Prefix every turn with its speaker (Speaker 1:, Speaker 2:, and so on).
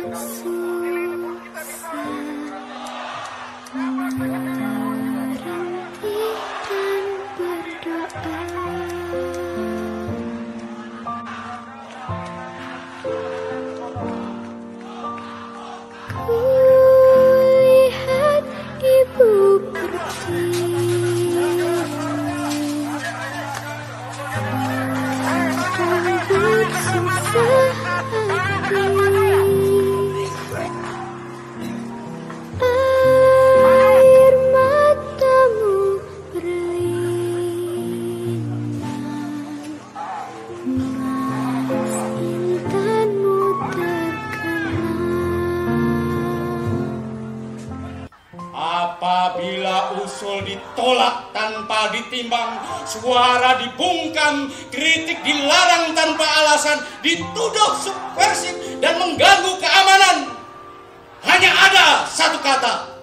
Speaker 1: Kulihat ibu pergi, rambut susah hati, air matamu berlinang, manis intanmu
Speaker 2: apabila usul ditolak tanpa ditimbang, suara dibungkam, kritik dilarang tanpa alasan, dituduh subversif dan mengganggu keamanan, hanya ada satu kata: